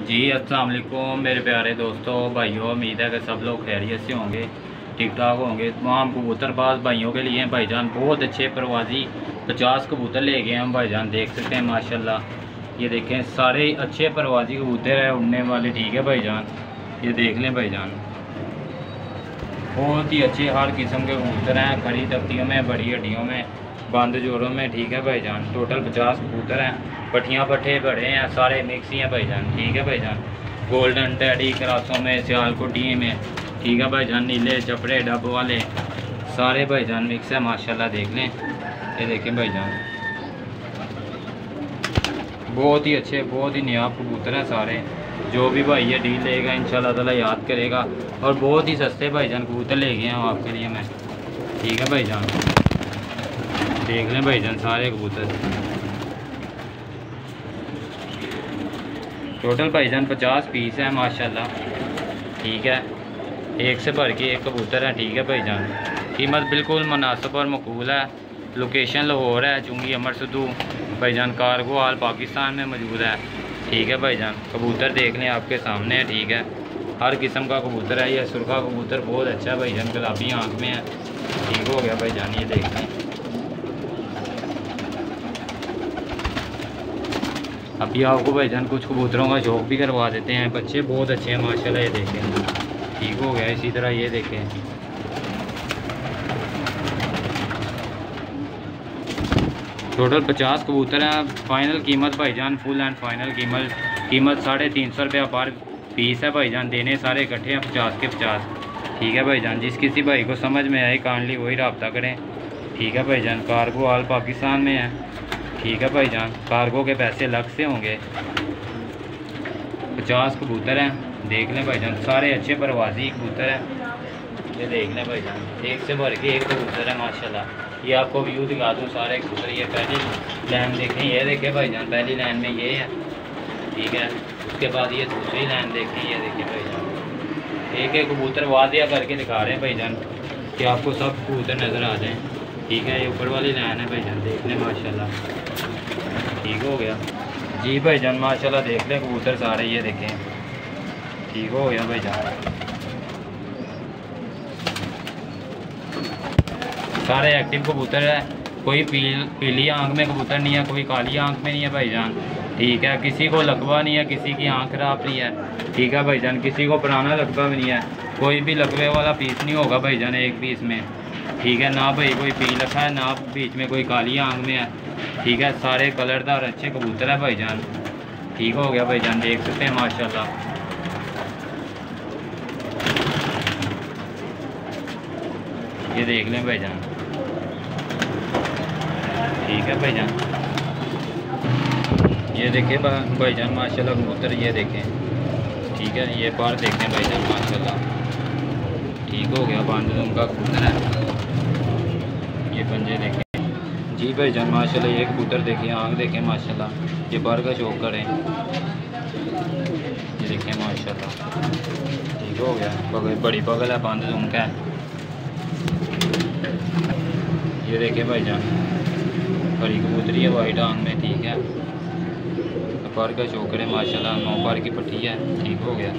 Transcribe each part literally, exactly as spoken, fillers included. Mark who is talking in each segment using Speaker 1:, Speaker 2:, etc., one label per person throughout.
Speaker 1: जी अस्सलाम वालेकुम मेरे प्यारे दोस्तों भाइयों, उम्मीद है कि सब लोग खैरियत से होंगे, ठीक ठाक होंगे। तमाम कबूतरबाज भाइयों के लिए भाईजान बहुत अच्छे परवाजी पचास कबूतर ले गए हम भाईजान, देख सकते हैं माशाल्लाह। ये देखें सारे अच्छे परवाजी कबूतर है, उड़ने वाले, ठीक है भाईजान। ये देख लें भाईजान, बहुत ही अच्छे हर किस्म के कबूतर हैं, खड़ी तख्तियों में, बड़ी हड्डियों में, बंद जोरों में, ठीक है भाईजान। टोटल पचास कबूतर हैं, पट्टियाँ पट्ठे बड़े हैं, सारे मिक्स ही हैं भाईजान, ठीक है भाईजान। गोल्डन टैडी क्रासों में, सियालकोटी में, ठीक है भाईजान। नीले चपड़े डब वाले सारे भाईजान मिक्स है माशाल्लाह, देख लें। ये देखें भाईजान, बहुत ही अच्छे, बहुत ही नायाब कबूतर हैं सारे। जो भी भाई ये डील लेगा इंशाल्लाह ताला याद करेगा, और बहुत ही सस्ते भाईजान कबूतर ले गए हैं आपके लिए मैं, ठीक है भाईजान। देख लें भाईजान सारे कबूतर, टोटल भाईजान पचास पीस है माशाल्लाह, ठीक है। एक से भर के एक कबूतर है, ठीक है भाईजान। कीमत बिल्कुल मुनासिब और मकबूल है। लोकेशन लाहौर है, चुंगी अमर सदू भाईजान, कार्गो हाल पाकिस्तान में मौजूद है, ठीक है भाईजान। कबूतर देख लें आपके सामने है, ठीक है। हर किस्म का कबूतर है। ये सुरखा कबूतर बहुत अच्छा है भाईजान, गुलाबी आँख में है, ठीक हो गया भाईजान। ये देख लें, अभी आपको भाईजान कुछ कबूतरों का शौक भी करवा देते हैं। बच्चे बहुत अच्छे हैं माशाल्लाह, ये देखें, ठीक हो गया। इसी तरह ये देखें, टोटल पचास कबूतर हैं। फ़ाइनल कीमत भाईजान, फुल एंड फाइनल कीमत कीमत साढ़े तीन सौ रुपया पर पीस है भाईजान। देने सारे इकट्ठे हैं पचास के पचास, ठीक है भाईजान। जिस किसी भाई को समझ में आए काइंडली वही रब्ता करें, ठीक है भाईजान। कार्गो हाल पाकिस्तान में है, ठीक है भाईजान। कार्गो के पैसे अलग से होंगे। पचास कबूतर हैं, देख लें भाईजान, सारे अच्छे परवाजी कबूतर हैं। ये देख लें भाईजान, एक से भर के एक कबूतर है माशाल्लाह। ये आपको व्यू दिखा दूँ सारे कबूतर। ये पहली लाइन देखें, ये देखें भाईजान, पहली लाइन में ये है, ठीक है। उसके बाद ये दूसरी लाइन देखें, ये देखिए भाईजान। एक एक कबूतर वादिया करके दिखा रहे हैं भाईजान कि आपको सब कबूतर नज़र आ जाएँ, ठीक है। ये ऊपर वाली लाइन है भाईजान, देख लें माशाल्लाह, ठीक हो गया। जी भाईजान माशाल्लाह, देख लें कबूतर सारे, ये देखें, ठीक हो गया भाईजान। सारे एक्टिव कबूतर है, कोई पील पीली आंख में कबूतर नहीं है, कोई काली आंख में नहीं है भाईजान, ठीक है। किसी को लकवा नहीं है, किसी की आंख खराब नहीं है, ठीक है भाईजान। किसी को पुराना लकवा भी नहीं है, कोई भी लकवे वाला पीस नहीं होगा भाईजान एक पीस में, ठीक है। ना भाई कोई पी रखा है, ना बीच में कोई काली आंख में है, ठीक है। सारे कलरदार अच्छे कबूतर है भाईजान, ठीक हो गया भाईजान। देख सकते हैं माशाल्लाह, ये देख लें भाईजान, ठीक है भाईजान। ये देखें भाईजान माशाल्लाह कबूतर, ये देखें, ठीक है। ये पार देखें भाईजान माशाल्लाह, ठीक हो गया। बांध उनका कबूतर है, ये पंजे देखें जी भाईजान माशाल्लाह। ये कबूतर देखें, आँख देखें माशाल्लाह। ये बार का शौक करें, ये देखें माशाल्लाह, ठीक हो गया। बगल बड़ी बगल है, बांध उनका है, ये देखें भाईजान, बड़ी कबूतरी है, वाइट आंख में, ठीक है। पर का शौक करें माशाल्लाह। नौ पर की पट्टी है, ठीक हो गया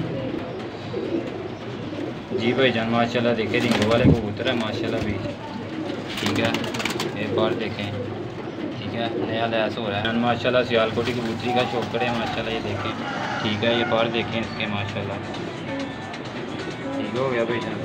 Speaker 1: जी भाईजान माशाल्लाह। देखें रिंगों वाले कबूतर है माशाल्लाह भी, ठीक है। एक बार देखें, ठीक है, नया लैस हो रहा है माशाल्लाह। सियालकोटी कबूतरी का शौक करें माशाल्लाह, ये देखें, ठीक है। ये बार देखें इसके माशाल्लाह, ठीक हो गया भाईजान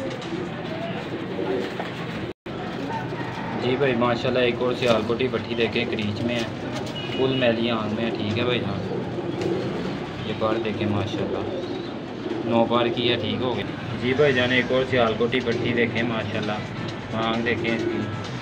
Speaker 1: जी भाई माशाल्लाह। एक और सियालकोटी पट्टी देखें, क्रीच में है, फुल मैली आंख में है, ठीक है भाईजान। ये बार देखें माशाल्लाह, नौ बार की है, ठीक हो गया जी भाईजान। एक और सियालकोटी पट्टी देखें माशाल्लाह, आँख देखें इसकी,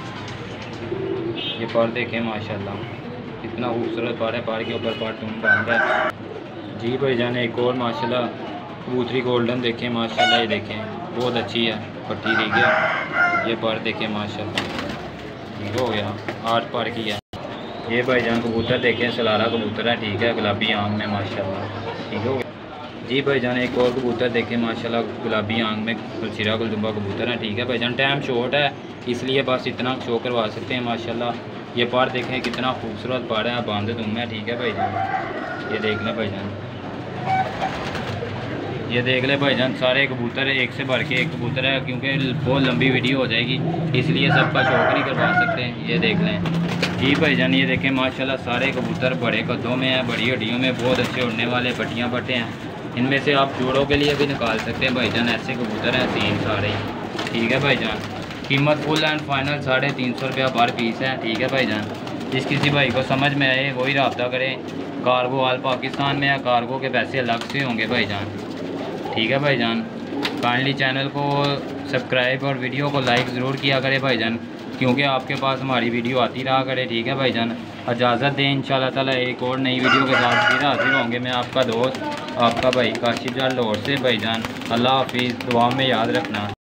Speaker 1: ये पर देखें माशाल्लाह, कितना खूबसूरत पर है। पर के ऊपर पर टूम बांध है जी भाईजान। एक और माशाल्लाह कबूतरी गोल्डन देखें माशाल्लाह, ये देखें, बहुत अच्छी है पट्टी, ठीक है। ये पर देखें माशाल्लाह, ठीक हो गया। आठ पर की है। ये भाईजान कबूतर देखें, सलारा कबूतर है, ठीक है, गुलाबी आंख में माशाल्लाह, ठीक हो गया जी भाईजान। एक और कबूतर देखें माशाल्लाह, गुलाबी आंख में, गुलशिरा गुलदुम्बा कबूतर है, ठीक है भाईजान। टाइम शॉर्ट है इसलिए बस इतना शो करवा सकते हैं माशाल्लाह। ये पार देखें कितना खूबसूरत पार है, बांध दूँ मैं, ठीक है भाईजान। ये देख लें भाईजान, ये देख ले भाईजान, सारे कबूतर एक से भर के एक कबूतर है, क्योंकि बहुत लंबी वीडियो हो जाएगी इसलिए सबका शौक नहीं करवा सकते हैं। ये देख लें जी भाईजान, ये देखें माशाल्लाह सारे कबूतर बड़े कदों में हैं, बड़ी हड्डियों में, बहुत अच्छे उड़ने वाले बटियाँ बटे हैं। इनमें से आप जोड़ों के लिए भी निकाल सकते हैं भाईजान, ऐसे कबूतर हैं तीन सारे। ठीक है भाईजान, कीमत फुल एंड फाइनल साढ़े तीन सौ रुपया पर पीस है। ठीक है भाईजान, जिस किसी भाई को समझ में आए वही रब्ता करें। कार्गो आल पाकिस्तान में या कार्गो के पैसे अलग से होंगे भाईजान। ठीक है भाईजान, काइंडली चैनल को सब्सक्राइब और वीडियो को लाइक ज़रूर किया करें भाईजान, क्योंकि आपके पास हमारी वीडियो आती रहा करे। ठीक है भाईजान, इजाज़त दें, इंशाल्लाह ताला एक और नई वीडियो के साथ फिर हाजिर होंगे। मैं आपका दोस्त आपका भाई काशिफ जाल लाहौर से भाईजान। अल्लाह हाफिज़, दुआ में याद रखना।